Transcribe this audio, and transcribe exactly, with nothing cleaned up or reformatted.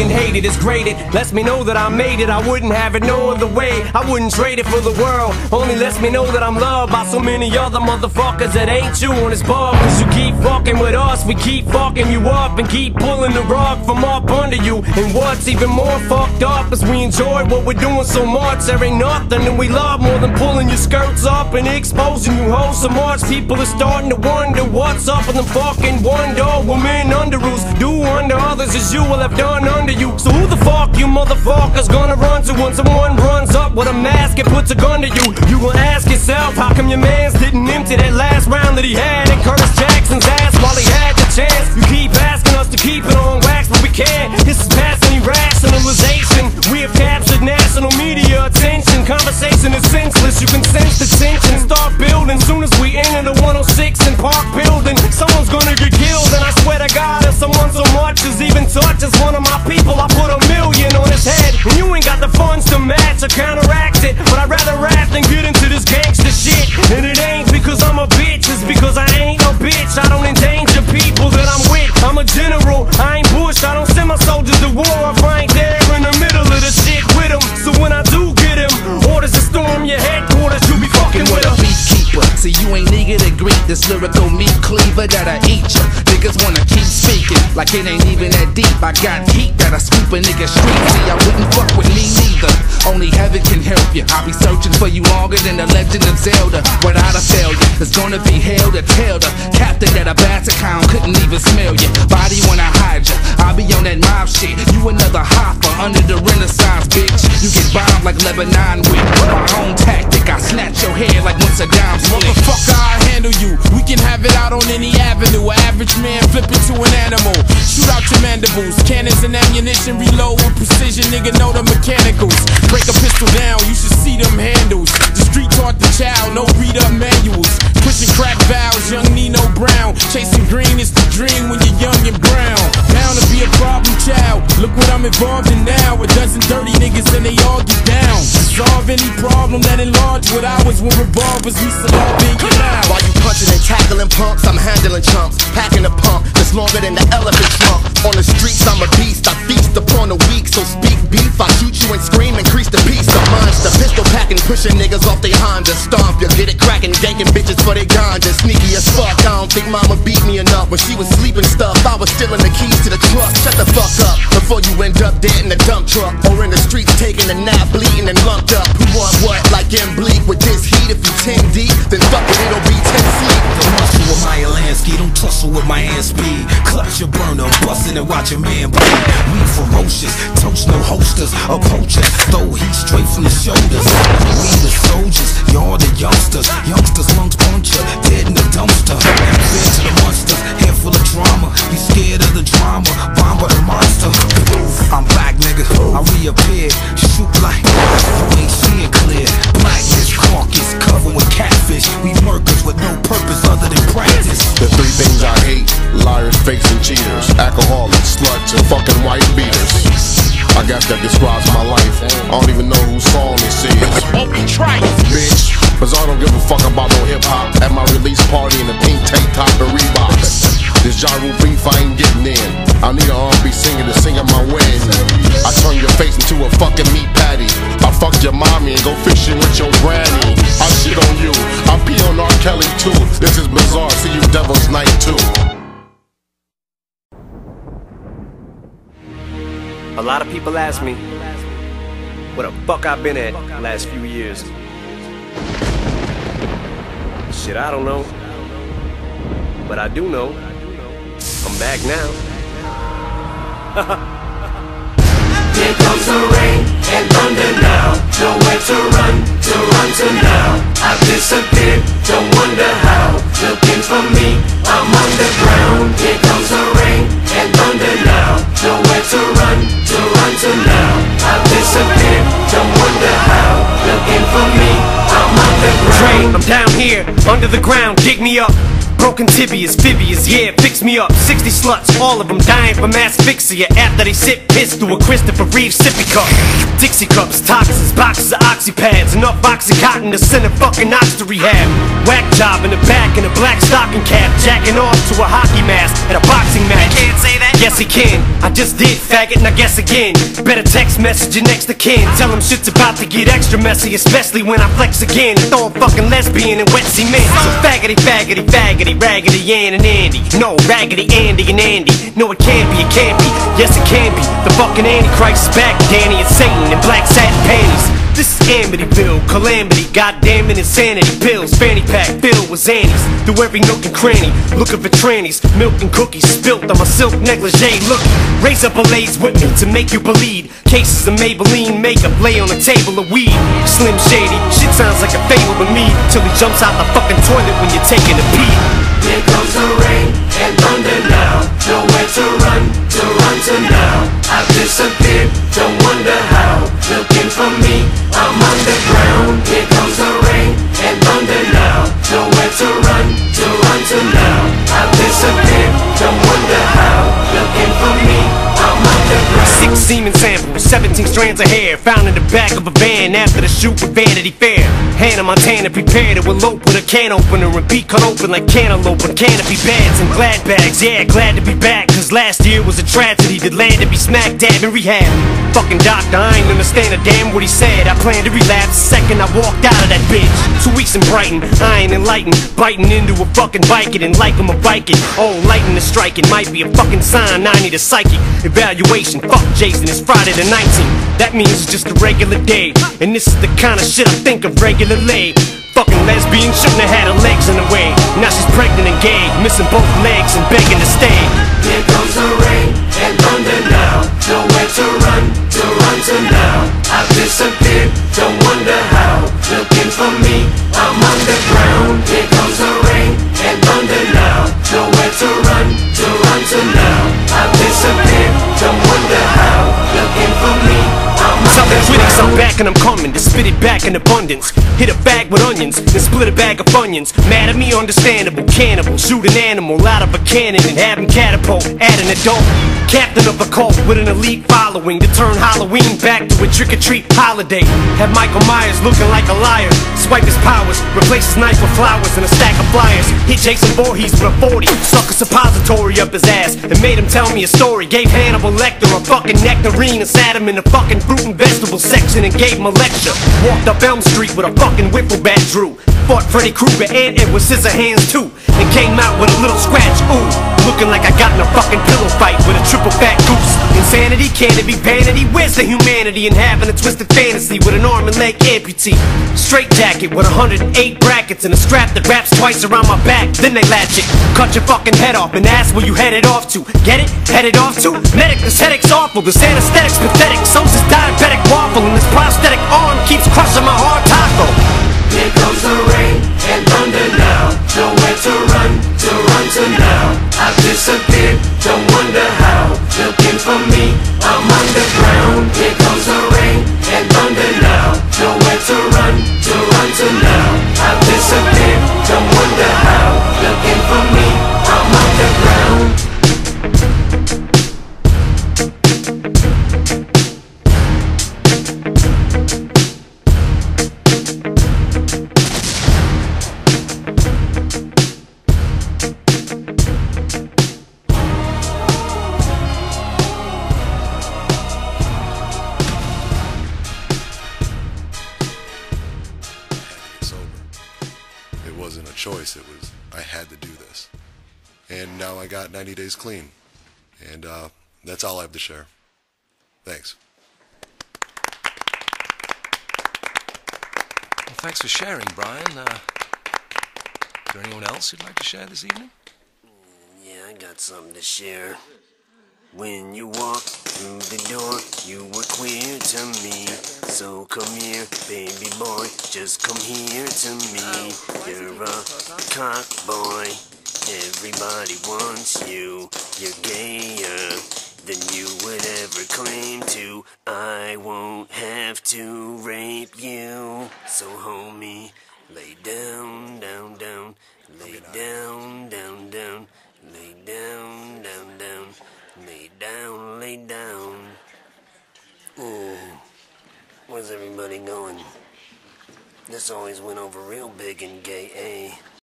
being hated is graded. Lets me know that I made it, I wouldn't have it no other way. I wouldn't trade it for the world. Only lets me know that I'm loved by so many other motherfuckers that ain't you on this bar. Cause you keep fucking with us, we keep fucking you up, and keep pulling the rug from up under you. And what's even more fucked up is we enjoy what we're doing so much. There ain't nothing that we love more than pulling your skirts up and exposing you hoes so much. People are starting to wonder what's up with them fucking Wonder Woman underoos. Do unto others as you will have done under you. So who the fuck you motherfuckers gonna run to when someone runs up with a mask and puts a gun to you? You gon' ask yourself, how come your mans didn't empty that last round that he had in Curtis Jackson's ass while he had the chance? You keep asking us to keep it on wax, but we can't. This is past any rationalization. We have captured national media attention. Conversation is senseless, you can sense the tension. Start building soon as we enter the one oh six and Park Building. Someone's gonna get killed, and I swear to God, if someone so much as even touches one of my people, I put a million on his head. And you ain't got the funds to match or counteract it, but I'd rather rap than get into this gangster shit. And it ain't because I'm a bitch, it's because I ain't no bitch. I don't endanger people that I'm with. I'm a general, I ain't Bush, I don't send my soldiers to war if I ain't there in the middle of the shit with them. So when I do get him, orders to storm your headquarters, you be fucking with a beekeeper. See, you ain't nigga to greet this lyrical meat cleaver that I eat ya. Niggas wanna keep speaking like it ain't even that deep. I got heat that I scoop a nigga street. See, I wouldn't fuck with me neither. Only heaven can help you. I'll be searching for you longer than the Legend of Zelda. Without a failure, it's gonna be hell to tell the captain that a Bataclan couldn't even smell you. Body when I hide ya, I'll be on that mob shit. You another hopper under the Renaissance, bitch. You get bombed like Lebanon with my own tactic. I snatch your head like when Saddam's motherfucker, I handle you. We can have it out on any avenue. An average man flip into an animal. Shoot out your mandibles. Cannons and ammunition, reload with precision. Nigga know the mechanicals. Break a pistol down, you should see them handles. The street taught the child, no read up manuals. Pushing crack valves, young Nino Brown. Chasing green is the dream when you're young and brown. Bound to be a problem child. Look what I'm involved in now. A dozen dirty niggas and they all get down. Solve any problem that enlarge what I was with revolvers. We still all being get out. While you punching and tackling punks, I'm handling chumps. Packing a pump that's longer than the elephant trunk. On the streets, I'm a beast. I feast upon the weak, so speak beef. I shoot you and scream, increase the piece. The monster, pistol packing, pushing niggas off they Honda. Stomp you, get it cracking, ganking bitches for they ganja. Sneaky as fuck, I don't think mama beat me enough. When she was sleeping stuff, I was stealing the keys to the truck. Shut the fuck up, before you end up dead in the dump truck. Or in the streets taking a nap, bleeding and lumped up. Who want what, like in bleak with this heat? If you ten deep, then fuck it, it'll be ten sleep. Don't muscle with my Lansky, don't tussle with my hand speed. Clutch your burner, bustin' and watch your man bleed. We ferocious, toast no holsters, approach us, throw heat straight from the shoulders. We the soldiers, y'all the youngsters. Youngsters lungs puncture, dead in the dumpster. Fear to the monster, head full of drama. You scared of the drama, bomb by the monster. I'm back, nigga, I reappeared. Shoot like you ain't seeing clear. Blackness, carcass, covered with catfish. We murkers with no purpose other than practice. The three things I hate: liars, fakes, and cheaters. Alcoholics, sluts, and fucking white beaters. I guess that describes my life. I don't even know whose song this is. Bitch, cause I don't give a fuck about no hip-hop. At my release party in a pink tank top and Reeboks. This Ja Rule beef I ain't getting in. I need an R and B singer to sing at my wedding. I turn your face into a fucking meat patty. I fuck your mommy and go fishing with your granny. I shit on you, I pee on R. Kelly too. This is bizarre, see you Devil's Night too. A lot of people ask me where the fuck I've been at the last few years. Shit, I don't know. But I do know I'm back now. Here comes the rain and thunder now. Nowhere to run, to run to now. I've disappeared, don't wonder how. Looking for me, I'm underground. Here comes the rain and thunder now. Nowhere to run, to run to now. I've disappeared, don't wonder how. Looking for me, I'm underground. I'm down here, under the ground, dig me up. broken tibias, fibias, yeah, fix me up. Sixty sluts, all of them dying from asphyxia after they sip piss through a Christopher Reeve sippy cup. Dixie cups, toxins, boxes of oxypads, enough oxycontin to send a fucking ox to rehab. Whack job in the back in a black stocking cap, jacking off to a hockey mask at a boxing match. Can't say that? Yes he can, I just did, faggot, and I guess again. Better text message your next to kin, tell him shit's about to get extra messy, especially when I flex again and throw a fucking lesbian in wet cement. So faggoty, faggoty, faggoty, raggedy Ann and Andy. No, raggedy Andy and Andy. No, it can't be, it can't be. Yes, it can be. The fucking Antichrist is back, Danny and Satan in black satin panties. This is Amityville, calamity, goddamn it, insanity. Pills, fanny pack, filled with Xannies. Through every nook and cranny, looking for trannies. Milk and cookies spilt on my silk negligee. Look, raise up a lace with me to make you bleed. Cases of Maybelline makeup lay on a table of weed. Slim Shady, shit sounds like a fable to me, till he jumps out the fucking toilet when you're taking a pee. Here comes the rain and thunder now. Nowhere to run, to run to now. I've disappeared, don't wonder how. Looking for me, I'm underground. Here comes the rain and thunder now. Nowhere to run, to run to now. I've disappeared, don't wonder how. Looking for me, I'm underground. Six semen samples, seventeen strands of hair found in the back of a van after the shoot with Vanity Fair. Hannah Montana prepared to elope with a can opener and be cut open like cantaloupe on canopy beds and glad bags. Yeah, glad to be back, cause last year was a tragedy that landed me smack dab in rehab. Fucking doctor, I ain't understand a damn what he said. I planned to relapse the second I walked out of that bitch. Two weeks in Brighton, I ain't enlightened, biting into a fucking bike it and like I'm a biking. Oh, lightning is striking, might be a fucking sign I need a psychic evaluation. Fuck Jason, it's Friday the nineteenth. That means it's just a regular day, and this is the kind of shit I think of regularly. Fucking lesbian shouldn't have had her legs in the way. Now she's pregnant and gay, missing both legs and begging to stay. Here comes the rain and thunder now. Nowhere to run, to run to now. I've disappeared, don't wonder how. Looking for me, I'm underground. Here comes the rain and thunder now. Nowhere to run, to run to now. I've disappeared, don't wonder how. Looking for me, I'm Something critics, I'm underground. back and I'm coming to spit it back in abundance. Hit a bag with onions, then split a bag of Funyuns. Mad at me, understandable. Cannibal, shoot an animal out of a cannon and have him catapult at an adult. Captain of a cult with an elite following to turn Halloween back to a trick-or-treat holiday. Have Michael Myers looking like a liar. Swipe his powers, replace his knife with flowers and a stack of flyers. Hit Jason Voorhees with a forty, stuck a suppository up his ass and made him tell me a story. Gave Hannibal Lecter a fucking nectarine and sat him in the fucking fruit and vegetable section and gave him a lecture. Walked up Elm Street with a fucking wiffle bat Drew. Fought Freddy Krueger and Edward Scissorhands too, and came out with a little scratch, ooh. Looking like I got in a fucking pillow fight with a triple fat goose. Insanity, can it be vanity? Where's the humanity in having a twisted fantasy with an arm and leg amputee? Straight jacket with one hundred eight brackets and a strap that wraps twice around my back. Then they latch it, cut your fucking head off and ask where you headed off to. Get it? Headed off to? Medic, this headache's awful, this anesthetic's pathetic. Some's this diabetic waffle and this prosthetic arm keeps crushing my hard taco. Here comes the rain and thunder now. Nowhere to run, to run to now. I've disappeared, don't wonder how. Looking for me, I'm underground. Here comes the rain and thunder now. Nowhere to run, to run to now. I've disappeared, don't wonder how. Looking for me, I'm underground. Choice. It was, I had to do this. And now I got ninety days clean. And uh, that's all I have to share. Thanks. Well, thanks for sharing, Brian. Uh, is there anyone else who'd like to share this evening? Yeah, I got something to share. When you walked through the door, you were queer to me. So come here, baby boy, just come here to me. You're a cock boy, everybody wants you. You're gayer than you would ever claim to. I won't have to rape you. So homie, lay down, down, down, lay down, down. this always went over real big and gay, eh?